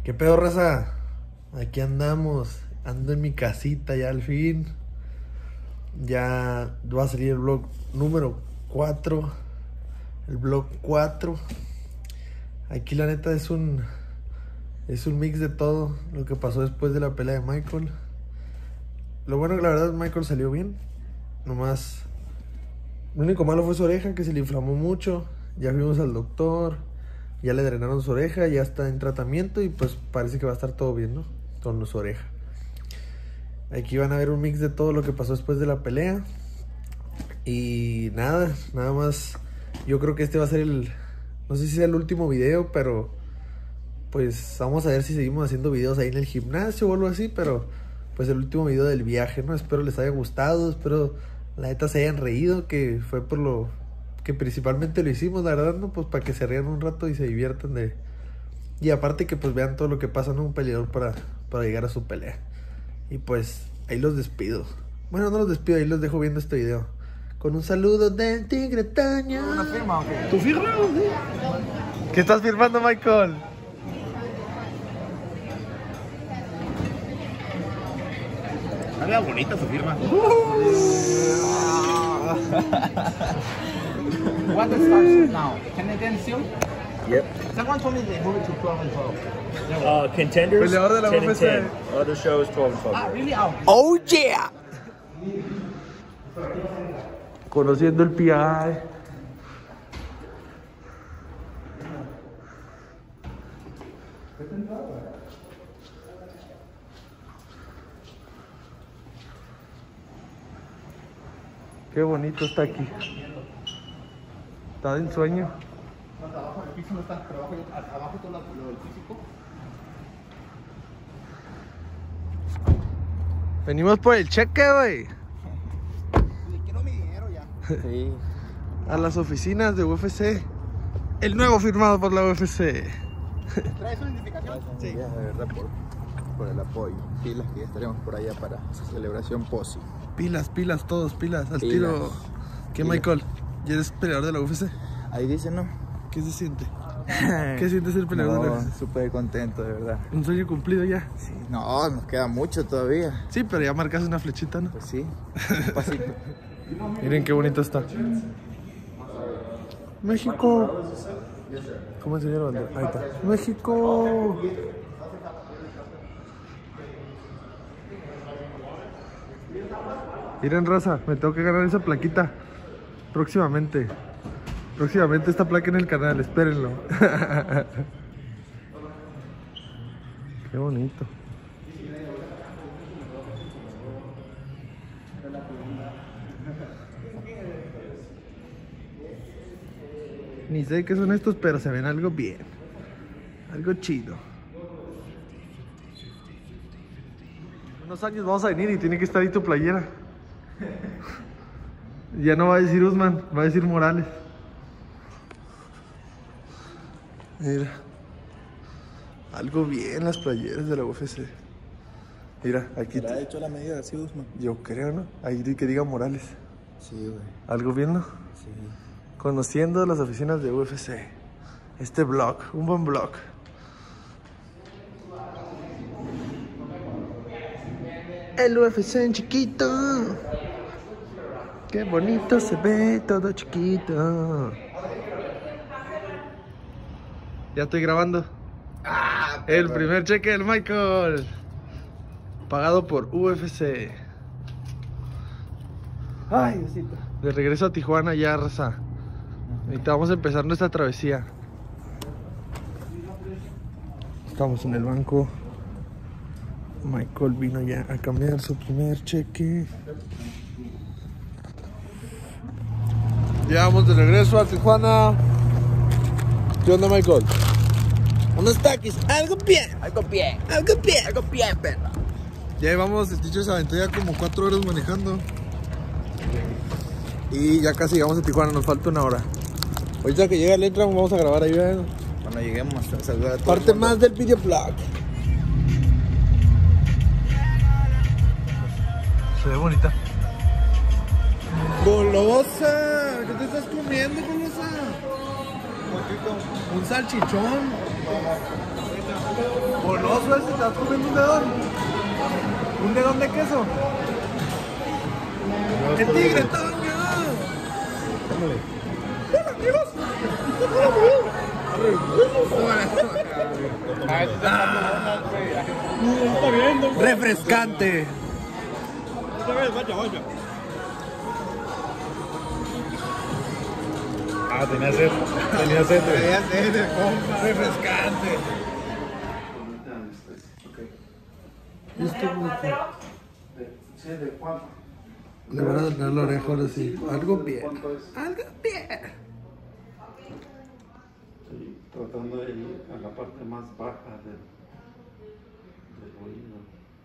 ¿Qué pedo, raza? Aquí andamos. Ando en mi casita ya al fin. Ya va a salir el vlog número 4. El vlog 4. Aquí la neta es un mix de todo lo que pasó después de la pelea de Michael. Lo bueno que la verdad Michael salió bien. Nomás lo único malo fue su oreja, que se le inflamó mucho. Ya fuimos al doctor, ya le drenaron su oreja, ya está en tratamiento y pues parece que va a estar todo bien, ¿no? Con su oreja. Aquí van a ver un mix de todo lo que pasó después de la pelea. Y nada más. Yo creo que este va a ser el... No sé si sea el último video, pero... Pues vamos a ver si seguimos haciendo videos ahí en el gimnasio o algo así, pero... Pues el último video del viaje, ¿no? Espero les haya gustado, espero la neta se hayan reído, que fue por lo... Que principalmente lo hicimos, la verdad, ¿no? Pues para que se rían un rato y se diviertan de... Y aparte que pues vean todo lo que pasa, ¿no? Un peleador para llegar a su pelea. Y pues ahí los despido. Bueno, no los despido, ahí los dejo viendo este video. Con un saludo del Tigre Toño. ¿Una firma o qué? ¿Tu firma? ¿Qué estás firmando, Michael? Está bonita su firma. What the stars now? Can they then still? Yep. Someone told me they moved it to 12 and 12. Contenders, Peleador de la 10 and UFC. 10. Other shows, 12 and 12. Ah, really? Oh. ¡Oh, yeah! Conociendo el PI. Qué bonito está aquí. Está de ensueño. Abajo el piso no está, pero abajo todo lo del físico. Venimos por el cheque, güey. Quiero mi dinero ya. Sí. A las oficinas de UFC. El nuevo firmado por la UFC. ¿Traes una identificación? Sí. De verdad por el apoyo. Pilas que ya estaremos por allá para esa celebración posi. Pilas, todos, pilas. Al Pilas. tiro. ¿Qué, Pilas. Michael? ¿Ya eres peleador de la UFC? Ahí dice, ¿no? ¿Qué se siente? ¿Qué siente ser peleador de la UFC? Súper contento, de verdad. Un sueño cumplido ya. Sí. No, nos queda mucho todavía. Sí, pero ya marcaste una flechita, ¿no? Pues sí, un pasito. Miren qué bonito está. México. ¿Cómo enseñó la bandera? Ahí está. México. Miren, raza, me tengo que ganar esa plaquita. Próximamente. Próximamente esta placa en el canal, espérenlo. Qué bonito. Ni sé qué son estos, pero se ven algo bien. Algo chido. En unos años vamos a venir y tiene que estar ahí tu playera. Ya no va a decir Usman, va a decir Morales. Mira. Algo bien las playeras de la UFC. Mira, aquí. ¿Te la ha hecho la medida así, Usman? Yo creo, ¿no? Ahí que diga Morales. Sí, güey. Algo bien, ¿no? Sí. Conociendo las oficinas de UFC. Este vlog, un buen vlog. El UFC en chiquito. Qué bonito se ve todo chiquito. Ya estoy grabando. El primer cheque del Michael. Pagado por UFC. Ay, Diosito. De regreso a Tijuana ya, raza. Ahorita vamos a empezar nuestra travesía. Estamos en el banco. Michael vino ya a cambiar su primer cheque. Ya vamos de regreso a Tijuana. ¿Qué onda, Michael? Unos taquis, algo bien. Algo bien, perro. Ya llevamos, el teacher se aventó ya como 4 horas manejando. Y ya casi llegamos a Tijuana, nos falta 1 hora. Ahorita que llega el entra, vamos a grabar ahí, ¿verdad? Cuando lleguemos a saludar a todo Parte el mundo. más del videoblog. Se ve bonita. ¡Golosa! ¿Qué te estás comiendo, golosa? Un salchichón. Goloso ese, te estás comiendo un dedón. Un dedón de queso. ¡El tigre, Toño! ¡Hola, amigos! Refrescante. Ah, tenía sed. Tenía sed. Refrescante. Sí, ¿de cuánto? Le van a donar la oreja ahora sí. Algo bien. ¿Cuánto es? Algo bien. Sí, tratando de ir a la parte más baja del oído.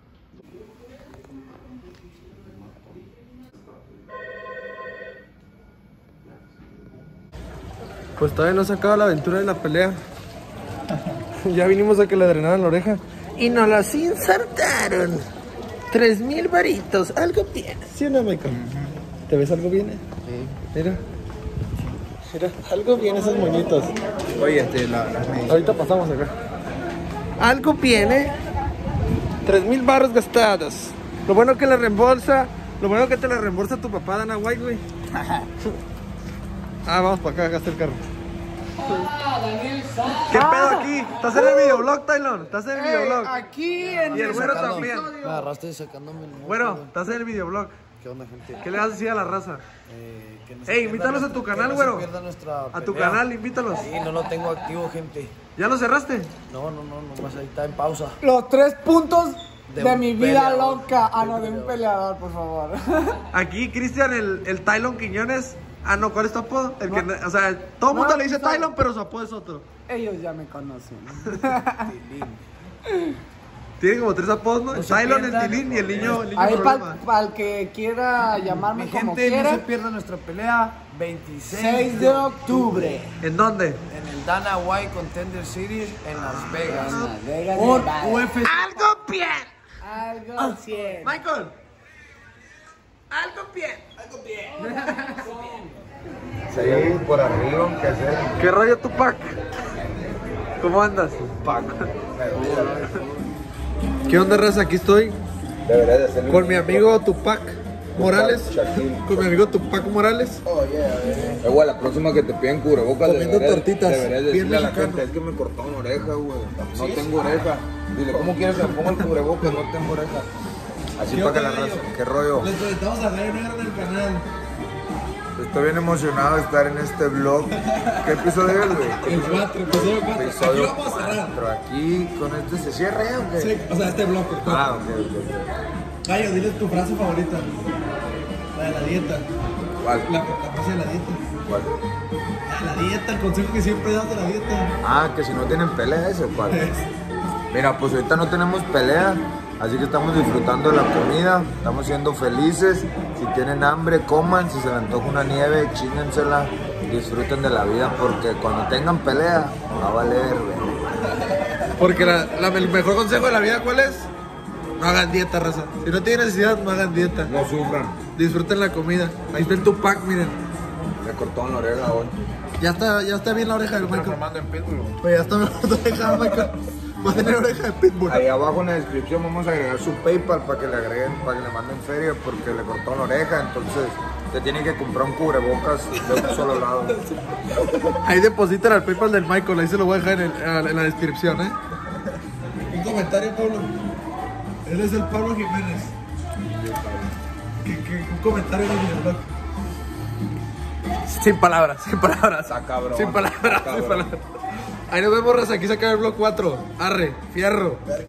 Pues todavía no se acaba la aventura de la pelea. Ya vinimos a que le drenaran la oreja. Y nos las insertaron. 3,000 varitos. Algo bien. ¿Sí o no, Michael? ¿Te ves algo bien? Sí. Mira. Mira, algo bien esos moñitos. Oye, las medidas. Ahorita pasamos acá. Algo bien, 3,000 barros gastados. Lo bueno que la reembolsa. Lo bueno que te la reembolsa tu papá, Dana White, güey. Ah, vamos para acá, acá está el carro. ¿Qué pedo aquí? ¿Estás en el videoblog, Tylon? ¿Estás en el videoblog? Aquí en Y el güero también. Me agarraste sacándome el moco. Bueno, estás en el videoblog. ¿Qué onda, gente? ¿Qué le vas a decir a la raza? Que no se Ey, pierda invítalos a nuestra- tu canal, que no güero. se pierda nuestra A tu pelea. canal, invítalos. Sí, no lo tengo activo, gente. ¿Ya lo cerraste? No, nomás ahí está en pausa. Los 3 puntos De de un mi vida peleador. loca. Ah, no, de un peleador, por favor. Aquí, Cristian, el Tylon Quiñones. Ah, no, ¿cuál es tu apodo? El que, o sea, todo el mundo No, le dice no. Tylon, pero su apodo es otro. Ellos ya me conocen. Tiene como 3 apodos, ¿no? El se Tylon, el pierdan. Tilín y el niño Ahí problema. para el que quiera llamarme Mi como gente, no quiera. se pierda nuestra pelea 26 6 de octubre. ¿En dónde? en el Dana White Contender Series en Las Vegas. Las Vegas, Por Nevada. UFC. ¡Algo bien! Algo 100. Michael. Algo bien. Sí, por arriba, aunque sea. ¿Qué rollo Tupac? ¿Cómo andas? ¿Qué onda, raza? Aquí estoy Debería de hacerle con mi amigo Tupac Morales. Shaquille. Con mi amigo Tupac Morales. Güey, la próxima que te piden cubrebocas Comiendo tortitas, deberías bien decirle a la mexicano. gente, es que me cortó una oreja, güey. No tengo oreja. Dile, ¿cómo quieres que me ponga el cubrebocas? No tengo oreja. Así para que la raza. ¿Qué rollo? Les presentamos a Gallo Negro en el canal. Estoy bien emocionado de estar en este vlog. ¿Qué episodio es, güey? El 4, episodio 4. Aquí Episodio lo vamos a cerrar. 4. Aquí con este se cierra ya, ¿o qué? Sí, o sea, este blog. el 4. Ah, ok. Gallo, dile tu frase favorita. La de la dieta. ¿Cuál? La frase de la dieta. ¿Cuál? La dieta, el consejo que siempre das de la dieta. Ah, que si no tienen pelea, ese, ¿cuál? Mira, pues ahorita no tenemos pelea, así que estamos disfrutando de la comida, estamos siendo felices. Si tienen hambre, coman, si se les antoja una nieve, chíngensela, disfruten de la vida, porque cuando tengan pelea, va a valer, güey. Porque el mejor consejo de la vida, ¿cuál es? No hagan dieta, raza. Si no tienen necesidad, no hagan dieta. No sufran. Disfruten la comida. Ahí está el Tupac, miren. Me cortaron la oreja hoy. Ya está bien la oreja del Michael. Formando en Pitbull. Oye, ya está mejor la oreja del Michael. Va a tener oreja de pitbull. Ahí abajo en la descripción vamos a agregar su PayPal para que le agreguen, para que le manden feria porque le cortó la oreja, entonces te tiene que comprar un cubrebocas de un solo lado. Ahí depositan al PayPal del Michael. Ahí se lo voy a dejar en la descripción, ¿eh? Un comentario, Pablo. Él es el Pablo Jiménez. Un comentario en el videoblog. Sin palabras, sin palabras. Está cabrón, Sin palabras, está cabrón. sin palabras. Ahí nos vemos, raza. Aquí se acaba el blog 4. Arre, fierro.